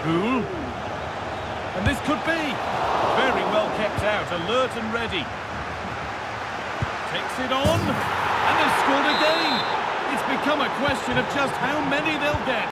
Poole. And this could be. Very well kept out, alert and ready. Takes it on. And they've scored again. It's become a question of just how many they'll get.